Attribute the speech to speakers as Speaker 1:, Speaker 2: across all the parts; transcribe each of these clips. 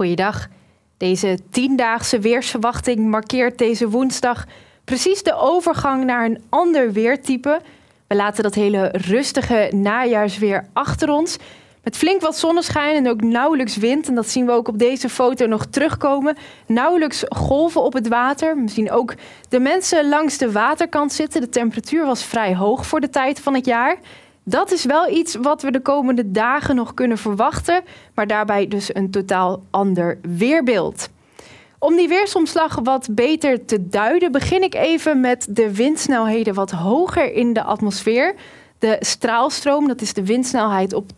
Speaker 1: Goeiedag. Deze 10-daagse weersverwachting markeert deze woensdag precies de overgang naar een ander weertype. We laten dat hele rustige najaarsweer achter ons. Met flink wat zonneschijn en ook nauwelijks wind. En dat zien we ook op deze foto nog terugkomen. Nauwelijks golven op het water. We zien ook de mensen langs de waterkant zitten. De temperatuur was vrij hoog voor de tijd van het jaar. Dat is wel iets wat we de komende dagen nog kunnen verwachten. Maar daarbij dus een totaal ander weerbeeld. Om die weersomslag wat beter te duiden, begin ik even met de windsnelheden wat hoger in de atmosfeer. De straalstroom, dat is de windsnelheid op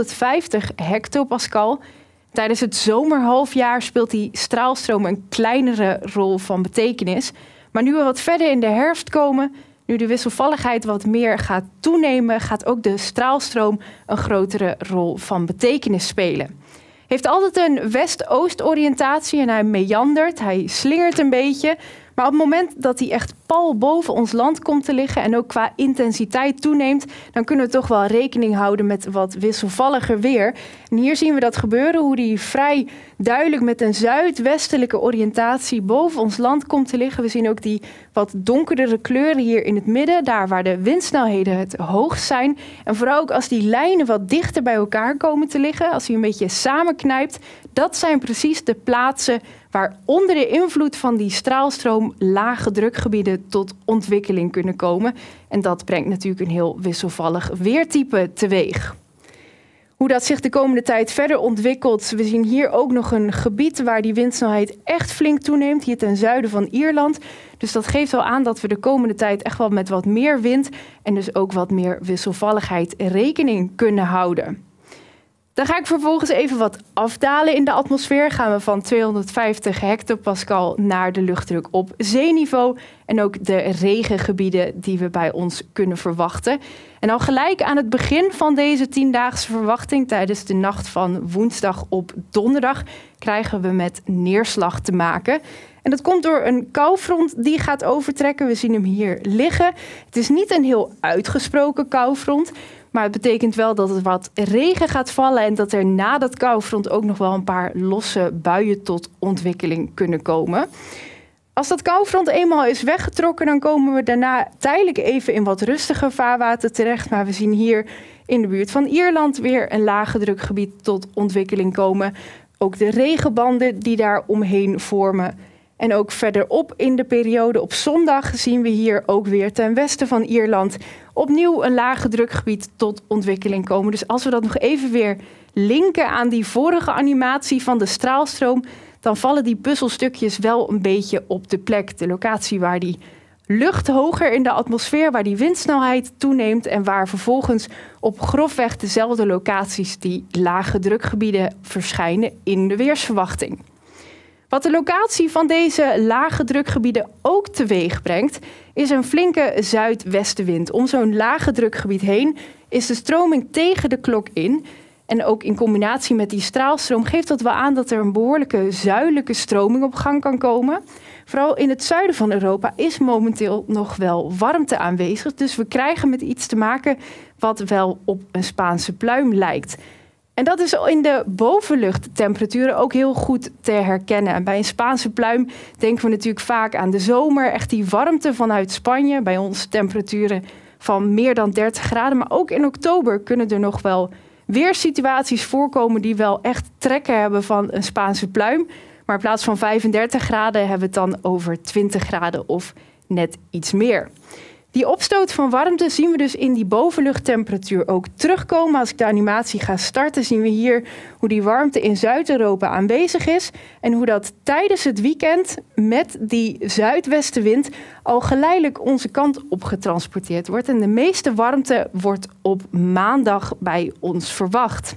Speaker 1: 250 hectopascal. Tijdens het zomerhalfjaar speelt die straalstroom een kleinere rol van betekenis. Maar nu we wat verder in de herfst komen, nu de wisselvalligheid wat meer gaat toenemen, gaat ook de straalstroom een grotere rol van betekenis spelen. Heeft altijd een west-oost oriëntatie en hij meandert, hij slingert een beetje. Maar op het moment dat hij echt pal boven ons land komt te liggen en ook qua intensiteit toeneemt, dan kunnen we toch wel rekening houden met wat wisselvalliger weer. En hier zien we dat gebeuren, hoe die vrij duidelijk met een zuidwestelijke oriëntatie boven ons land komt te liggen. We zien ook die wat donkerdere kleuren hier in het midden, daar waar de windsnelheden het hoogst zijn. En vooral ook als die lijnen wat dichter bij elkaar komen te liggen, als hij een beetje samenknijpt, dat zijn precies de plaatsen waar onder de invloed van die straalstroom lage drukgebieden tot ontwikkeling kunnen komen. En dat brengt natuurlijk een heel wisselvallig weertype teweeg. Hoe dat zich de komende tijd verder ontwikkelt, we zien hier ook nog een gebied waar die windsnelheid echt flink toeneemt, hier ten zuiden van Ierland. Dus dat geeft wel aan dat we de komende tijd echt wel met wat meer wind en dus ook wat meer wisselvalligheid rekening kunnen houden. Dan ga ik vervolgens even wat afdalen in de atmosfeer. Gaan we van 250 hectopascal naar de luchtdruk op zeeniveau. En ook de regengebieden die we bij ons kunnen verwachten. En al gelijk aan het begin van deze 10-daagse verwachting, tijdens de nacht van woensdag op donderdag, krijgen we met neerslag te maken. En dat komt door een koufront die gaat overtrekken. We zien hem hier liggen. Het is niet een heel uitgesproken koufront, maar het betekent wel dat er wat regen gaat vallen en dat er na dat koufront ook nog wel een paar losse buien tot ontwikkeling kunnen komen. Als dat koufront eenmaal is weggetrokken, dan komen we daarna tijdelijk even in wat rustiger vaarwater terecht. Maar we zien hier in de buurt van Ierland weer een lage drukgebied tot ontwikkeling komen. Ook de regenbanden die daar omheen vormen. En ook verderop in de periode op zondag zien we hier ook weer ten westen van Ierland opnieuw een lage drukgebied tot ontwikkeling komen. Dus als we dat nog even weer linken aan die vorige animatie van de straalstroom, dan vallen die puzzelstukjes wel een beetje op de plek. De locatie waar die lucht hoger in de atmosfeer, waar die windsnelheid toeneemt en waar vervolgens op grofweg dezelfde locaties die lage drukgebieden verschijnen in de weersverwachting. Wat de locatie van deze lage drukgebieden ook teweeg brengt, is een flinke zuidwestenwind. Om zo'n lage drukgebied heen is de stroming tegen de klok in. En ook in combinatie met die straalstroom geeft dat wel aan dat er een behoorlijke zuidelijke stroming op gang kan komen. Vooral in het zuiden van Europa is momenteel nog wel warmte aanwezig. Dus we krijgen met iets te maken wat wel op een Spaanse pluim lijkt. En dat is in de bovenluchttemperaturen ook heel goed te herkennen. En bij een Spaanse pluim denken we natuurlijk vaak aan de zomer. Echt die warmte vanuit Spanje. Bij ons temperaturen van meer dan 30 graden. Maar ook in oktober kunnen er nog wel weersituaties voorkomen die wel echt trekken hebben van een Spaanse pluim. Maar in plaats van 35 graden hebben we het dan over 20 graden of net iets meer. Die opstoot van warmte zien we dus in die bovenluchttemperatuur ook terugkomen. Als ik de animatie ga starten, zien we hier hoe die warmte in Zuid-Europa aanwezig is. En hoe dat tijdens het weekend met die zuidwestenwind al geleidelijk onze kant op getransporteerd wordt. En de meeste warmte wordt op maandag bij ons verwacht.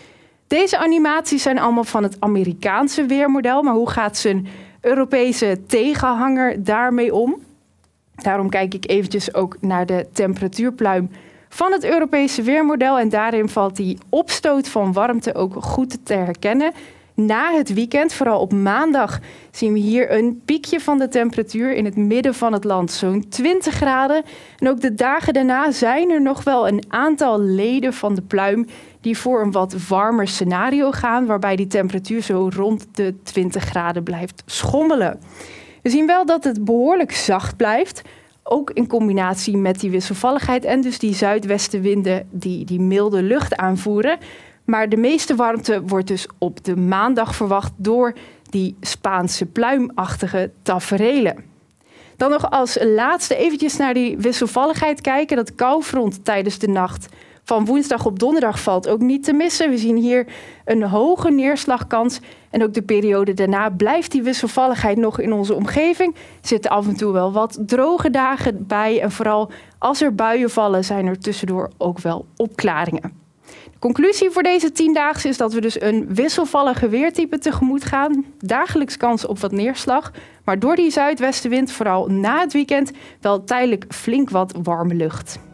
Speaker 1: Deze animaties zijn allemaal van het Amerikaanse weermodel. Maar hoe gaat zijn Europese tegenhanger daarmee om? Daarom kijk ik eventjes ook naar de temperatuurpluim van het Europese weermodel. En daarin valt die opstoot van warmte ook goed te herkennen. Na het weekend, vooral op maandag, zien we hier een piekje van de temperatuur in het midden van het land, zo'n 20 graden. En ook de dagen daarna zijn er nog wel een aantal leden van de pluim die voor een wat warmer scenario gaan, waarbij die temperatuur zo rond de 20 graden blijft schommelen. We zien wel dat het behoorlijk zacht blijft, ook in combinatie met die wisselvalligheid en dus die zuidwestenwinden die milde lucht aanvoeren. Maar de meeste warmte wordt dus op de maandag verwacht door die Spaanse pluimachtige taferelen. Dan nog als laatste eventjes naar die wisselvalligheid kijken. Dat koufront tijdens de nacht van woensdag op donderdag valt ook niet te missen. We zien hier een hoge neerslagkans. En ook de periode daarna blijft die wisselvalligheid nog in onze omgeving. Er zitten af en toe wel wat droge dagen bij. En vooral als er buien vallen, zijn er tussendoor ook wel opklaringen. De conclusie voor deze 10-daagse is dat we dus een wisselvallige weertype tegemoet gaan. Dagelijks kans op wat neerslag. Maar door die zuidwestenwind, vooral na het weekend, wel tijdelijk flink wat warme lucht.